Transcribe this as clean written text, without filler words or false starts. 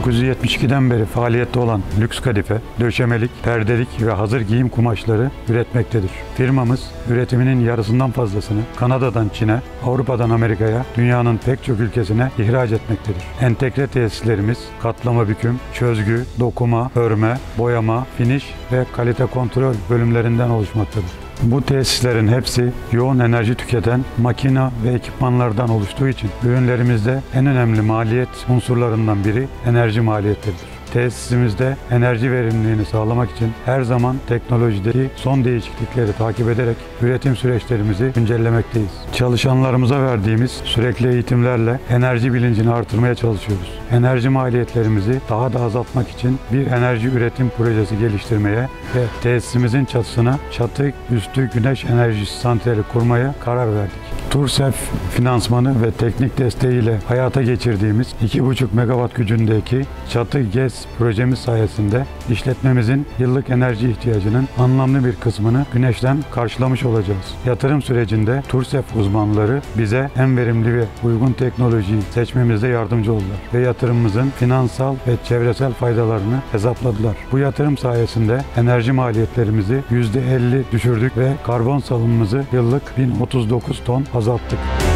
1972'den beri faaliyette olan Lüks Kadife, döşemelik, perdelik ve hazır giyim kumaşları üretmektedir. Firmamız üretiminin yarısından fazlasını Kanada'dan Çin'e, Avrupa'dan Amerika'ya, dünyanın pek çok ülkesine ihraç etmektedir. Entegre tesislerimiz katlama büküm, çözgü, dokuma, örme, boyama, finish ve kalite kontrol bölümlerinden oluşmaktadır. Bu tesislerin hepsi yoğun enerji tüketen makina ve ekipmanlardan oluştuğu için ürünlerimizde en önemli maliyet unsurlarından biri enerji maliyetleridir. Tesisimizde enerji verimliliğini sağlamak için her zaman teknolojideki son değişiklikleri takip ederek üretim süreçlerimizi güncellemekteyiz. Çalışanlarımıza verdiğimiz sürekli eğitimlerle enerji bilincini artırmaya çalışıyoruz. Enerji maliyetlerimizi daha da azaltmak için bir enerji üretim projesi geliştirmeye ve tesisimizin çatısına çatı üstü güneş enerjisi santrali kurmaya karar verdik. TURSEF finansmanı ve teknik desteğiyle hayata geçirdiğimiz 2,5 megawatt gücündeki çatı GES projemiz sayesinde işletmemizin yıllık enerji ihtiyacının anlamlı bir kısmını güneşten karşılamış olacağız. Yatırım sürecinde TURSEF uzmanları bize en verimli ve uygun teknolojiyi seçmemizde yardımcı oldular ve yatırımımızın finansal ve çevresel faydalarını hesapladılar. Bu yatırım sayesinde enerji maliyetlerimizi %50 düşürdük ve karbon salımımızı yıllık 1039 ton azalttık.